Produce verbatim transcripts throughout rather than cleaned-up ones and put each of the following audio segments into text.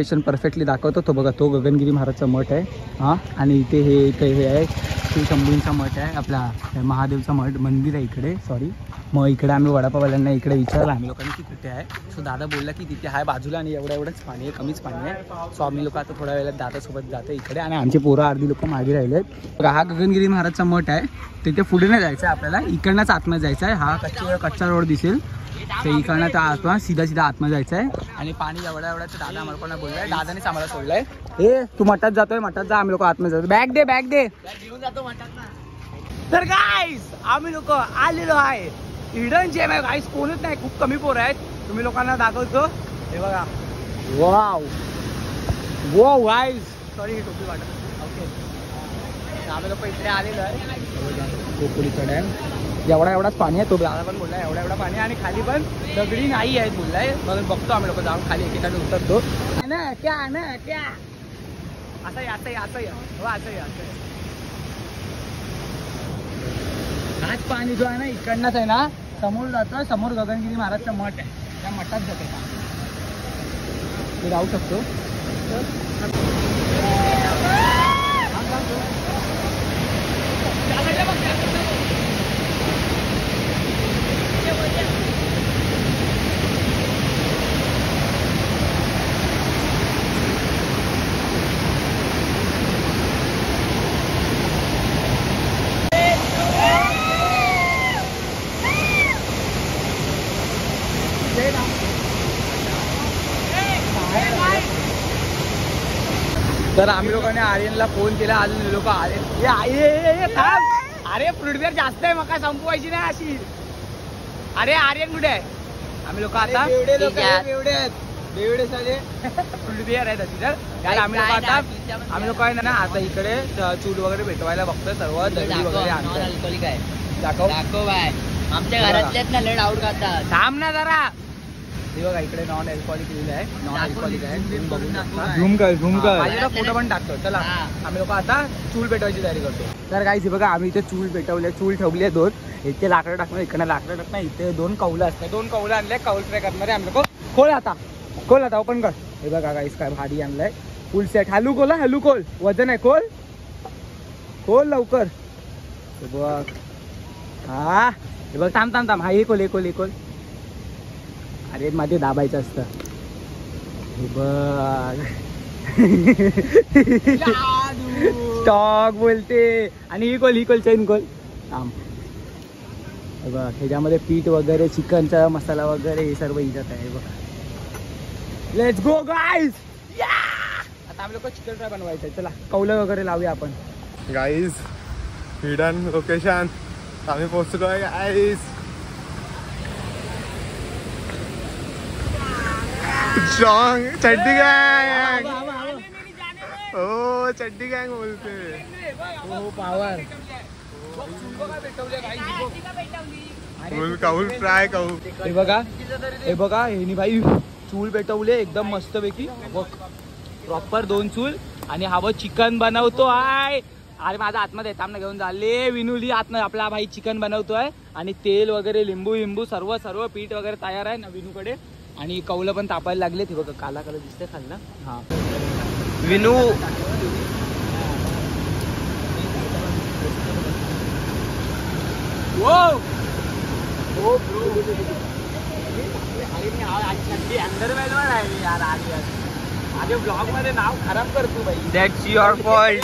Location perfectly दाखवतो. तो बघा तो गगनगिरी महाराजचा मठ आहे हां. आणि इथे हे इथे हे आहे श्री शंभूंचा मठ आहे, आपला महादेवचा मठ मंदिर आहे इकडे. सॉरी मग इकडे आम्ही वडापाववाल्यांना इकडे विचारलं आम्ही लोकांनी की कुठे आहे. सो दादा बोलला की तिथे आहे बाजूला आणि एवढं एवढंच पाणी आहे, कमीच पाणी आहे. सो आम्ही लोक आता थोड्या वेळात दादासोबत जातो इकडे आणि आमची पोरं अर्धी लोक मागे राहिले आहेत. बघा हा गगनगिरी महाराजचा मठ आहे. तिथे पुढे नाही जायचं आहे आपल्याला, इकडनंच आतमध्ये जायचं आहे. हा कच्चा कच्चा रोड दिसेल ते इकडनं त्या आतमा सीधा सीधा आतमध्ये जायचं आहे. आणि पाणी एवढ्या एवढ्याचं दादा आम्हाला कोणा बोललाय, दादानेच आम्हाला सोडलंय. हे तू मठात जातोय, मठात जा, आम्ही लोक आतमध्ये जातो. बॅग दे बॅग दे घेऊन जातो मठात. तर गाईस आम्ही लोक आलेलो आहे हिडन जेम आहे गाईस. कोणच नाही, खूप कमी पोरं आहेत. तुम्ही लोकांना दाखवतो हे बघा. वाव वाव गाईस, सॉरी ही टोपी वाटत. ओके आम्ही लोक इकडे आलेलो आहे. कोकणीचा डॅम एवढा एवढाच पाणी आहे. तो दादा पण बोललाय एवढा एवढा पाणी आणि खाली पण दगडी नाही आहेत बोललाय. म्हणून बघतो आम्ही लोक जाऊन खाली एकेकाने उतरतो ना क्या ना क्या असं आहे असं आहे असं आहे हो असं आहे असं आहे. हाच पाणी जो आहे ना इकडनंच आहे ना समोर जातं. समोर गगनगिरी महाराजचं मठ आहे, त्या मठात जाते का ते जाऊ शकतो. तर आम्ही लोकांनी आर्यनला फोन केला, अजून लोक आले. अरे फ्रूटबिअर जास्त आहे, मका संपवायची नाही अशी. अरे आर्यन कुठे आहे? आम्ही लोक आता फ्रूटबिअर आहे त्याची. तर काय आम्ही लोक आता आम्ही लोक आहे ना आता इकडे चूल वगैरे भेटवायला बघतोय. सर्व दगडी वगैरे आणतोय. दाखव दाखव बाय. आमच्या घरातल्याच ना लड आउट करतात. थांब ना जरा. हे बघा इकडे नॉन अल्कोहोलिक लिहिलं आहे, नॉन अल्कोहोलिक आहे. झूम कर झूम कर माझ्या फोटो पण टाकतो. चला आम्ही लोक आता चूल पेटवायची तयारी करतो. तर गाईस बघा आम्ही इथे चूल पेटवले, चूल ठेवली आहे दोन. इथे लाकडं टाकणार, इकडे लाकडं टाकणार, इथे दोन कौलं असतात. दोन कौलं आणले, कौल फ्राय करणारे आम्ही लोक. खोल आता खोल आता ओपन कर. हे बघा गाईस काय भारी आणलंय फुल सेट. हॅलू खोल हॅलू खोल, वजन आहे. खोल खोल लवकर. हे बघ हा हे बघ थांब थांब थांब. हा एक खोल एक खोल एक खोल. अरे मध्ये दाबायचं असतं. हे बघ स्टॉक बोलते. आणि ही खोल ही खोल चैन खोल. थांब हे बघ ह्याच्यामध्ये पीठ वगैरे चिकनचा मसाला वगैरे हे सर्व इजत आहे. बघा लेट्स गो गाईज. आता आम्ही लोक चिकन फ्राय बनवायचं. चला कौलं वगैरे लावूया आपण. गाईज हिडन लोकेशन आम्ही पोहोचलो आहे गाईज. स्ट्रॉंग चड्डी गँग. हो चड्डी गँग बोलते. हो पावर. फुल काऊल फ्राय काऊ. हे बघा हे बघा हे भाई चूल पेटवले एकदम मस्त पैकी. बघ प्रॉपर दोन चूल. आणि हवं चिकन बनवतो आहे. अरे माझा आतमध्ये थांबणं घेऊन झाले. विनुली आतमध्ये आपला भाई चिकन बनवतोय. आणि तेल वगैरे लिंबू लिंबू सर्व सर्व पीठ वगैरे तयार आहे ना विनूकडे. आणि कौलं पण तापायला लागले. ते बघा काला काला दिसते खाली ना. हा विनू अंदर मेलवर आहे यार. आधी आधी ब्लॉग मध्ये नाव खराब करतो भाई. That's your fault.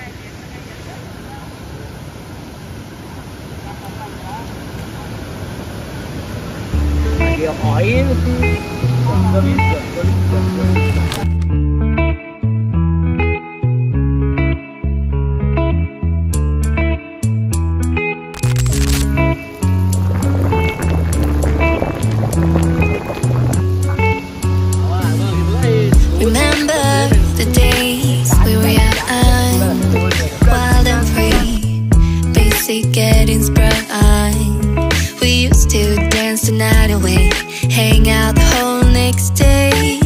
Oil getting sprung. We used to dance the night away, hang out the whole next day.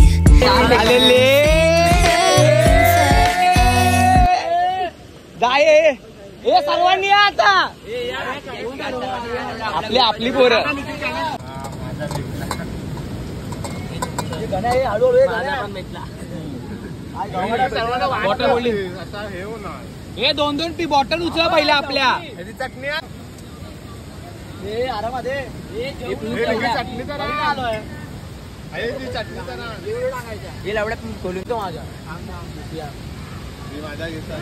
हे सर्वांनी आता आपली आपली पोरं. बॉटल ओढली. आता हे होणार. हे दोन दोन पी बॉटल उचला पहिल्या आपल्या. ह्याची चटणी आहे. हे आरामात हे. हे लगेच चटणी तर आहे. आहे ती चटणी तर आहे. हे लावड्या खोलून तो माझ्या. मी माझा घेतला.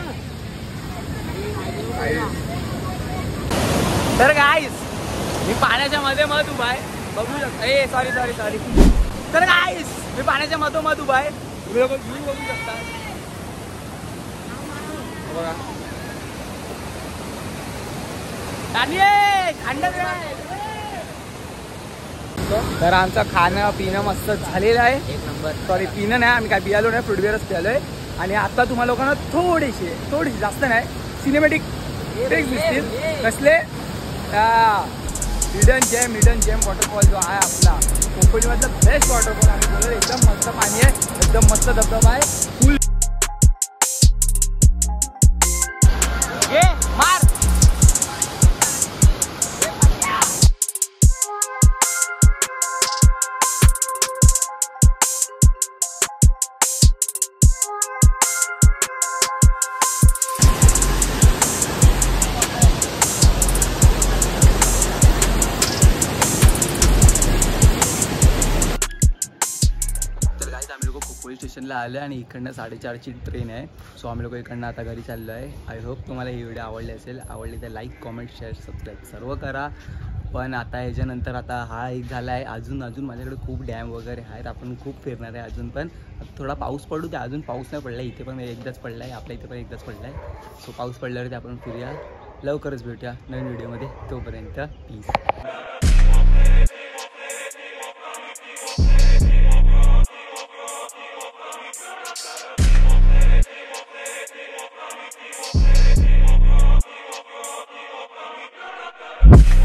तर गाईस मी पाण्याच्या मध्ये मध उभा आहे. बघू शकता. ए सॉरी सॉरी सॉरी. तर गाईस मी पाण्याच्या मधोमध उभा आहे. तुम्ही लोक व्ह्यू बघू शकता. बघा. तर आमचं खाणं पिणं मस्त झालेलं आहे. एक नंबर. सॉरी पिणं नाही, आम्ही काय पियालो नाही, फ्रूट बिअरच पियालोय. आणि आता तुम्हाला लोकांना थोडीशी थोडीशी जास्त नाही सिनेमॅटिक ट्रिक्स दिसतील. कसले hidden gem hidden gem waterfall जो आहे आपला कोकणमधला बेस्ट वॉटरफॉल आम्ही बोलतो. एकदम मस्त पाणी आहे, एकदम मस्त धबधबा आहे. फुल हे मार. पोलीस स्टेशनला आलं आणि इकडनं साडेचारची ट्रेन आहे. सो आम्ही लोक इकडनं आता घरी चाललो आहे. आय होप तुम्हाला ही व्हिडिओ आवडली असेल. आवडली तर लाईक कॉमेंट शेअर सबस्क्राईब सर्व करा. पण आता ह्याच्यानंतर आता हा एक झाला आहे. अजून अजून माझ्याकडे खूप डॅम वगैरे आहेत. आपण खूप फिरणार आहे अजून. पण थोडा पाऊस पडू द्या. अजून पाऊस नाही पडला इथे, पण एकदाच पडला आहे. आपल्या इथे पण एकदाच पडला आहे. सो पाऊस पडल्यावरती आपण फिरूया. लवकरच भेटूया नवीन व्हिडिओमध्ये. तोपर्यंत प्लीज. you